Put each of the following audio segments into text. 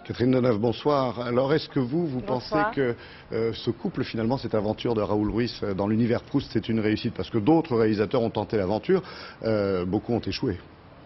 Catherine Deneuve, bonsoir. Alors, est-ce que vous pensez Bonsoir. que ce couple, finalement, cette aventure de Raoul Ruiz dans l'univers Proust, c'est une réussite? Parce que d'autres réalisateurs ont tenté l'aventure, beaucoup ont échoué.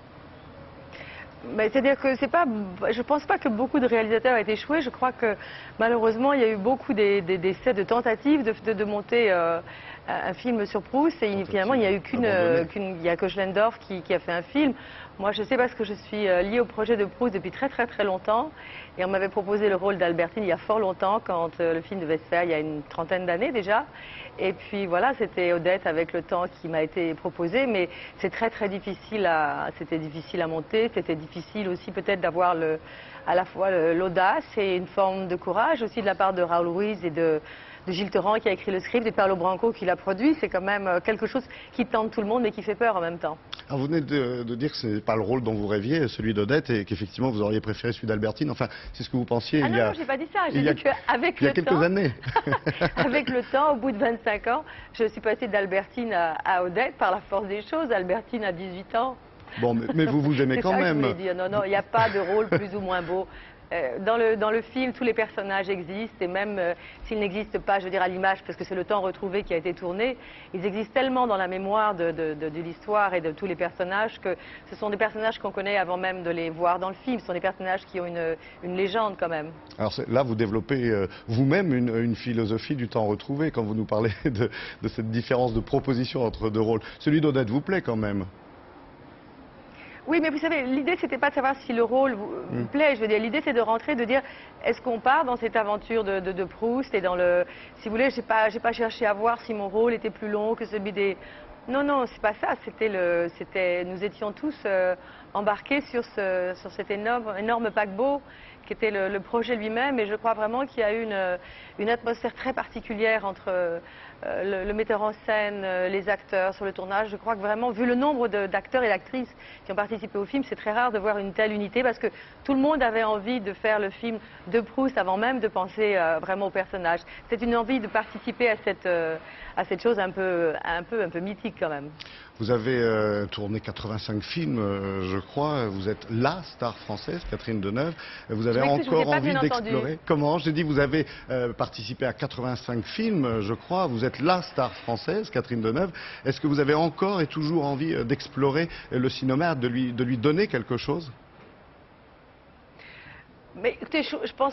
C'est-à-dire que je pense pas que beaucoup de réalisateurs aient échoué. Je crois que malheureusement, il y a eu beaucoup d'essais, de tentatives de monter un film sur Proust. Et finalement, il n'y a eu il y a que Schlendorf qui a fait un film. Moi, je sais parce que je suis liée au projet de Proust depuis très longtemps. Et on m'avait proposé le rôle d'Albertine il y a fort longtemps, quand le film devait se faire, il y a une trentaine d'années déjà. Et puis voilà, c'était Odette avec le temps qui m'a été proposé, mais c'est c'était difficile à monter, c'était difficile aussi peut-être d'avoir à la fois l'audace et une forme de courage aussi de la part de Raoul Ruiz et de Gilles Torrent qui a écrit le script et Paolo Branco qui l'a produit. C'est quand même quelque chose qui tente tout le monde et qui fait peur en même temps. Alors, vous venez de dire que ce n'est pas le rôle dont vous rêviez, celui d'Odette, et qu'effectivement vous auriez préféré celui d'Albertine. Enfin, c'est ce que vous pensiez Non, j'ai pas dit ça. J'ai dit qu'avec il y a quelques années. Avec le temps, au bout de 25 ans, je suis passée d'Albertine à Odette par la force des choses. Albertine a 18 ans. Bon, mais vous aimez quand même. C'est ça que je voulais dire. Non, il n'y a pas de rôle plus ou moins beau. Dans le film, tous les personnages existent, et même s'ils n'existent pas, je veux dire, à l'image, parce que c'est le temps retrouvé qui a été tourné, ils existent tellement dans la mémoire de l'histoire et de tous les personnages que ce sont des personnages qu'on connaît avant même de les voir dans le film. Ce sont des personnages qui ont une légende quand même. Alors là, vous développez vous-même une philosophie du temps retrouvé quand vous nous parlez de cette différence de proposition entre deux rôles. Celui d'Odette vous plaît quand même? Oui, mais vous savez, l'idée, c'était pas de savoir si le rôle vous plaît. Je veux dire, l'idée, c'est de rentrer, de dire, est-ce qu'on part dans cette aventure de Proust et dans le... Si vous voulez, j'ai pas cherché à voir si mon rôle était plus long que celui des... Non, c'est pas ça. Nous étions tous embarqués sur cet énorme paquebot qui était le projet lui-même. Et je crois vraiment qu'il y a eu une atmosphère très particulière entre le metteur en scène, les acteurs sur le tournage. Je crois que vraiment, vu le nombre d'acteurs et d'actrices qui ont participé au film, c'est très rare de voir une telle unité parce que tout le monde avait envie de faire le film de Proust avant même de penser vraiment au personnage. C'est une envie de participer à cette chose un peu mythique quand même. Vous avez tourné 85 films, je crois. Vous êtes la star française, Catherine Deneuve. Vous avez encore envie d'explorer. Comment? J'ai dit, vous avez participé à 85 films, je crois. Vous êtes la star française, Catherine Deneuve. Est-ce que vous avez encore et toujours envie d'explorer le cinéma, de lui donner quelque chose? Mais écoutez, je pense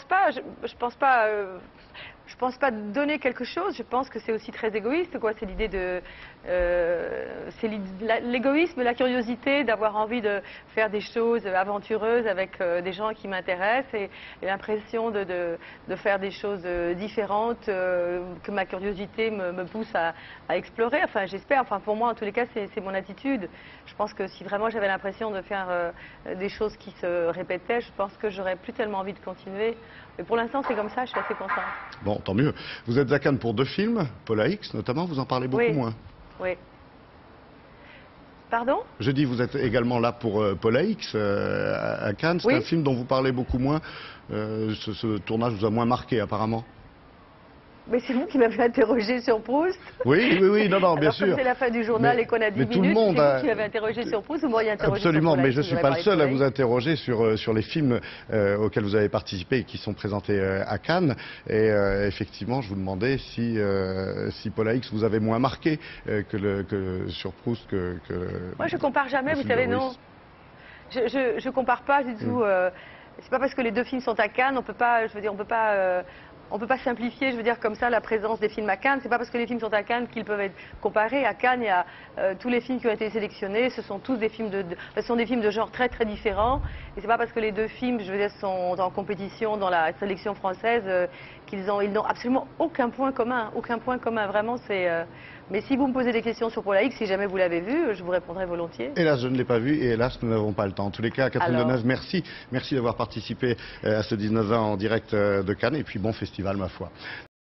pas donner quelque chose. Je pense que c'est aussi très égoïste, quoi. C'est l'idée c'est l'égoïsme, la curiosité d'avoir envie de faire des choses aventureuses avec des gens qui m'intéressent et l'impression de faire des choses différentes que ma curiosité me pousse à explorer. Enfin, j'espère. Enfin, pour moi, en tous les cas, c'est mon attitude. Je pense que si vraiment j'avais l'impression de faire des choses qui se répétaient, je pense que j'aurais plus tellement envie de continuer. Mais pour l'instant, c'est comme ça, je suis assez contente. Bon, tant mieux. Vous êtes à Cannes pour 2 films, Paula X notamment, vous en parlez beaucoup moins. Oui. Pardon? Je dis, vous êtes également là pour Paula X à Cannes. C'est un film dont vous parlez beaucoup moins. Ce tournage vous a moins marqué apparemment. Mais c'est vous qui m'avez interrogé sur Proust. Oui, non, bien sûr. Comme c'est la fin du journal et qu'on a 10 minutes, c'est vous qui m'avez interrogé sur Proust, vous m'auriez interrogé sur Absolument, mais je ne suis pas le seul à vous vous interroger sur les films auxquels vous avez participé et qui sont présentés à Cannes. Et effectivement, je vous demandais si Paula X vous avait moins marqué que sur Proust que... Moi, je compare jamais, vous savez, non. Je compare pas du tout. C'est pas parce que les 2 films sont à Cannes, on peut pas, je veux dire, on peut pas simplifier, je veux dire, comme ça, la présence des films à Cannes. C'est pas parce que les films sont à Cannes qu'ils peuvent être comparés. À Cannes, il y a tous les films qui ont été sélectionnés. Ce sont tous des films ce sont des films de genre très différents. Et c'est pas parce que les 2 films, je veux dire, sont en compétition dans la sélection française ils n'ont absolument aucun point commun. Aucun point commun, vraiment. Mais si vous me posez des questions sur Paula X, si jamais vous l'avez vu, je vous répondrai volontiers. Hélas, je ne l'ai pas vu et hélas, nous n'avons pas le temps. En tous les cas, Catherine Deneuve, merci. Merci d'avoir participé à ce 19-20 en direct de Cannes et puis bon festival, ma foi.